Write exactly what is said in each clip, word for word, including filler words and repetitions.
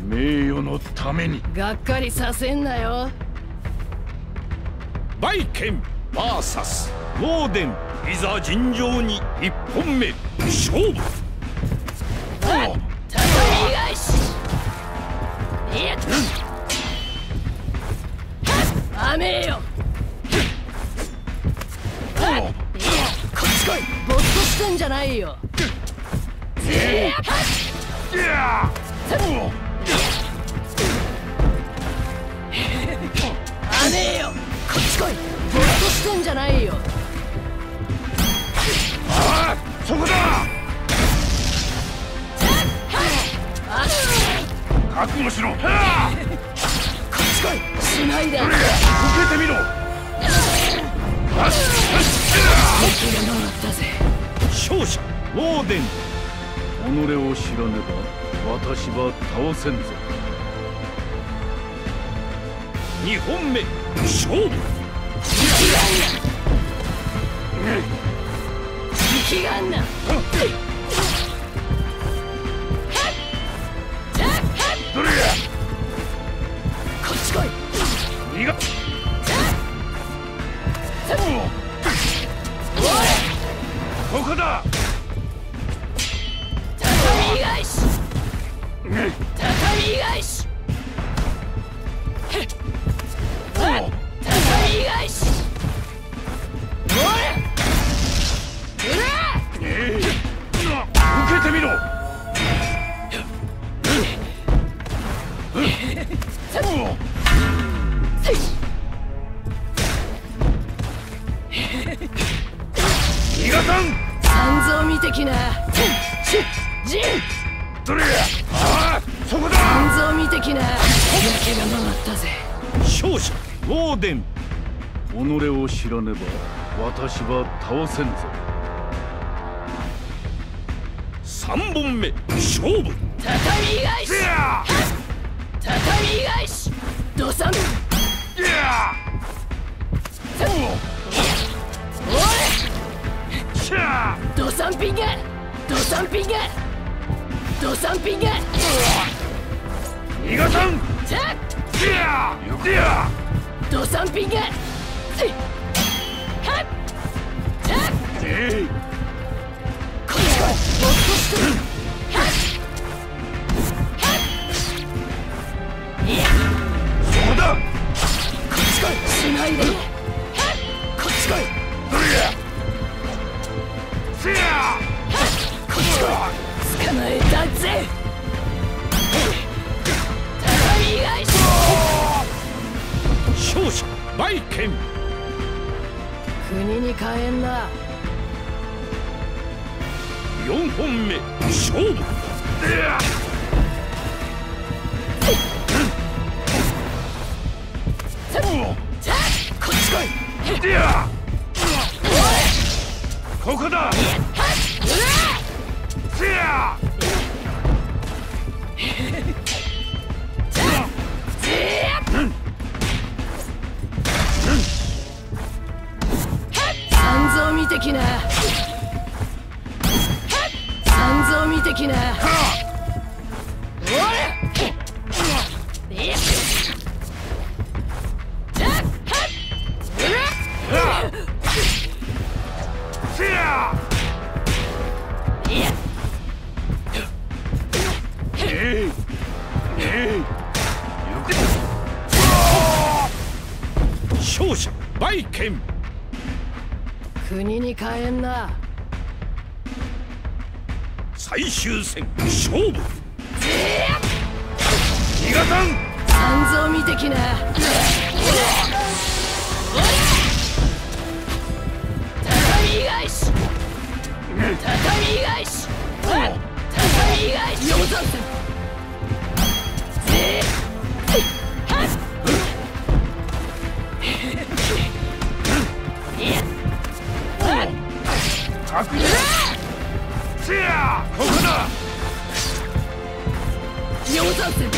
名誉のためにがっかりさせんなよ。 バイケン ブイエス ウォーデン、いざ尋常にいっぽんめ勝負。 たたみ返し。いや雨よ。こっち来い。ぼっとしてんじゃないよ。ぜ雨よ。こっち来い。ぼっとしてんじゃないよ。 ああ、そこだ。覚悟しろ。こっち来い。しないで。受けてみろ。 勝者ウォーデン。 己を知らねば私は倒せんぞ。 にほんめ勝負。 息があんな。 どれや。 こっち来い。 逃がここだ。 畳返し。畳返し。畳返し。おい。 受けてみろ。逃がさん。 三蔵見てきな。ジン。 どれや。ああ、そこだ。 三蔵見てきな。焼けが回ったぜ。 勝者ウォーデン。 己を知らねば私は倒せんぞ。 さんぼんめ勝負。 畳返し。畳返し。ドサン。おい。ドサンピング。ドサンピング。ドサンピング。 逃がさん。 ドサンピング。こっち来い。もっとしてる。 そこだ。 こっち来い。しないで。こっち来い。 どれや。 こっち来い。捕まえたぜ。畳返し。 勝者バイケン。 国に帰んな。 よんほんめ勝負。 こっち来い。 ここだ。 三蔵見てきな。三蔵見てきな。おい。 勝者バイケン。 国に帰んな。 最終戦勝負。 逃がさん。 三蔵見てきな。畳返し。畳返し。畳返し。四三戦。 ここだ。 四三戦。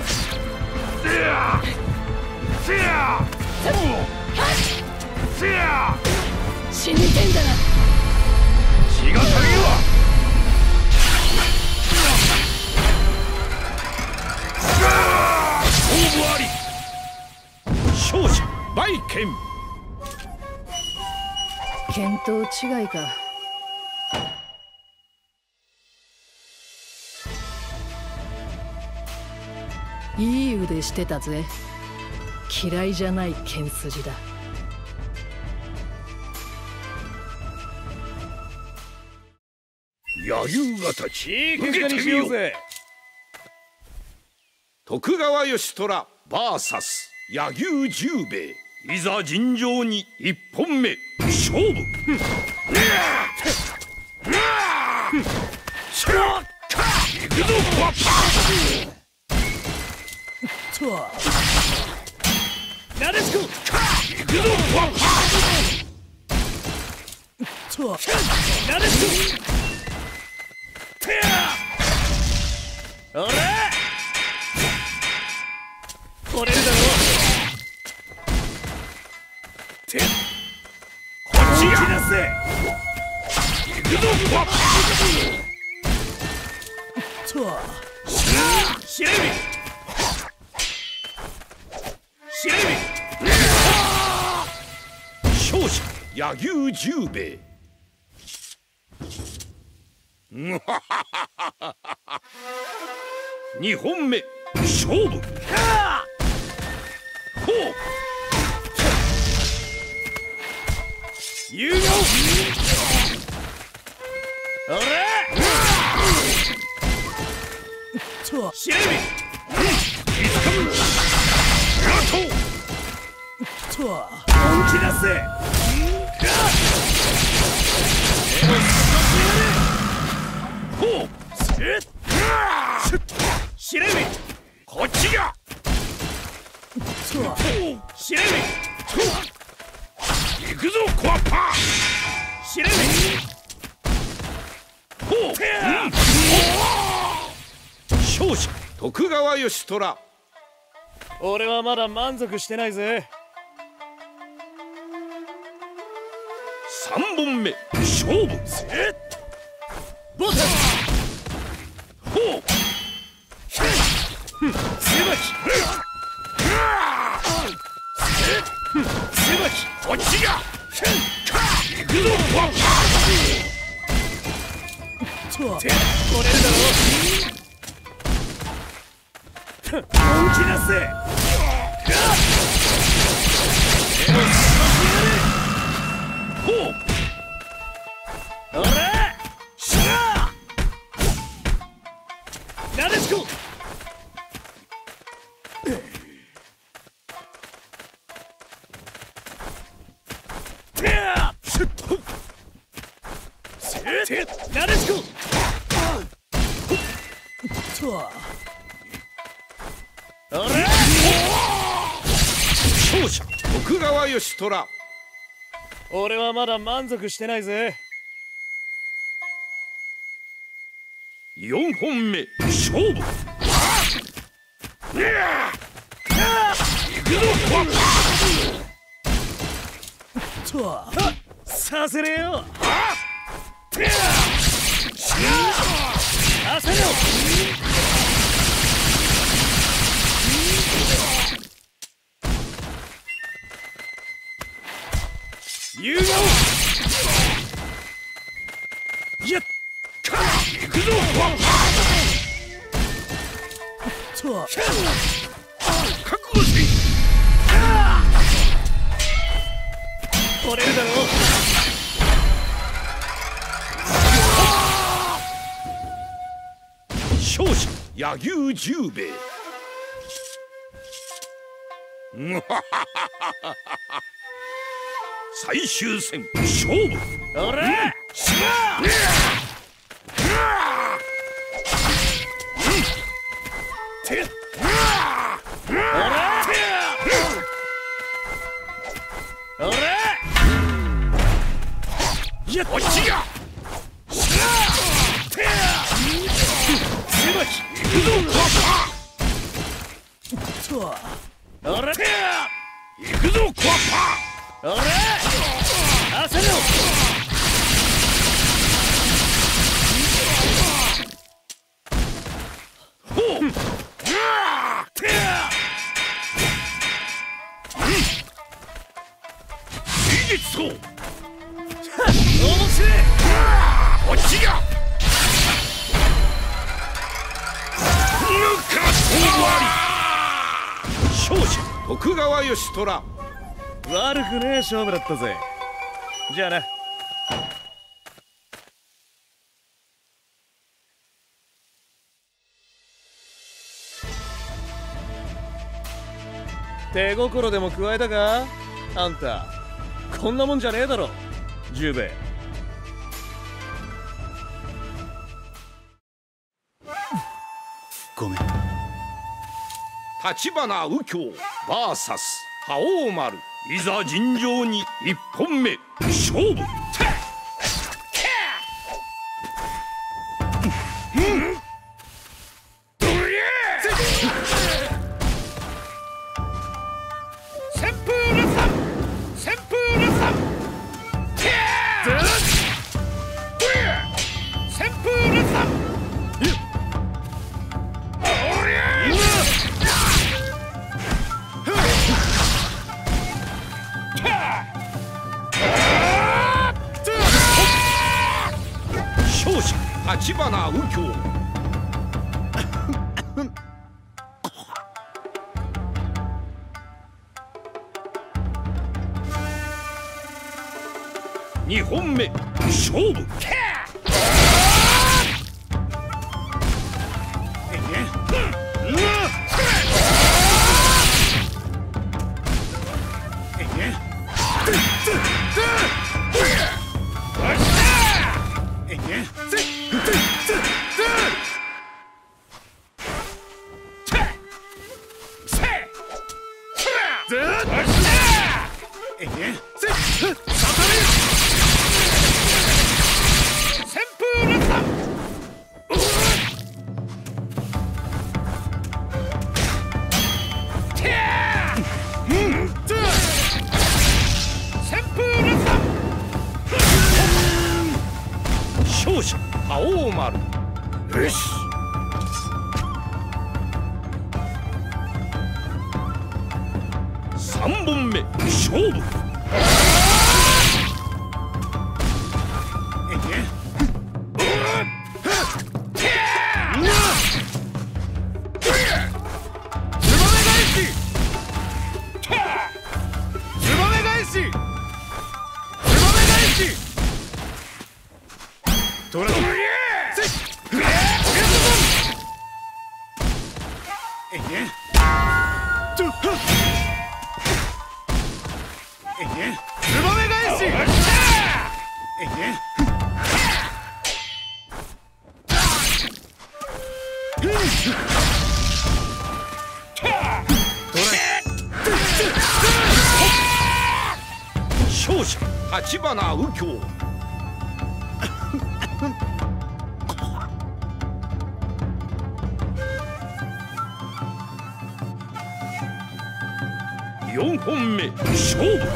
死にてんだな。 血が足りるわ。 剣。 見当違いか。いい腕してたぜ。嫌いじゃない剣筋だ。 柳ヶ立いい結果にしようぜ。 徳川義虎 ブイエス 柳生十兵衛、いざ尋常に一本目勝負。行くぞパッなでしこ。 行くぞパッなでしこ。おら取れるだろう。てこっち来や。 なせ。 行くぞパッしれみしれみ。 勝者柳生十兵衛。二本目勝負。ほう有用。おらしれみ。本気出せ。 ほうしれみ。 こっちや。 しれみ。 行くぞコアッパしれみ。 ー。ほう、うん、勝者徳川義虎。 俺はまだ満足してないぜ。 三本目勝負。 ボタン。 ほう狭き。狭き。 こっちや。行くぞコアッパて取れるだろう。本気出せ。 ほうおらしゃーなでしこ。なでしこ。おら勝者徳川義虎。 俺はまだ満足してないぜ。 四本目勝負。行くぞコアッパー。 させねえよ。させろ。有用。やっ行くぞコアッパー。覚悟せい。 取れるだろう。 勝者柳生十兵衛。最終戦勝負。 おらしまておらおらやっこっちや。 狭き。 行くぞコアッパおらー。行くぞコアッパおらあせろ。 ー。ほう勝者徳川義虎。 悪くねえ勝負だったぜ。じゃあな。手心でも加えたかあんた。こんなもんじゃねえだろ十兵衛。 ごめん。 立花右京 ブイエス 覇王丸。いざ尋常に一本目勝負。立花右京。二本目勝負。勝者覇王丸。よし。三本目勝負。トラ勝者立花右京。四本目勝負。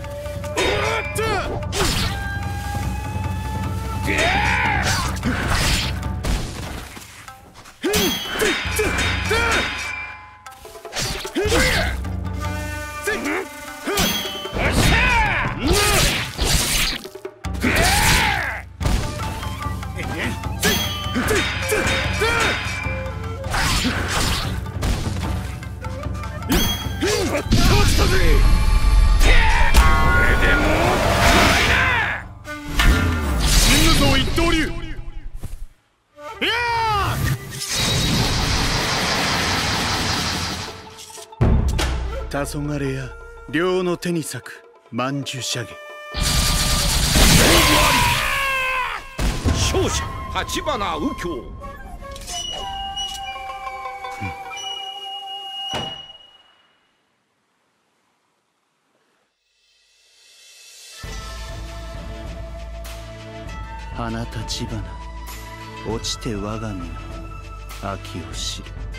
黄昏や両の手に咲く曼珠射毛。 勝者立花右京。 花立花落ちて我が身の秋を知る。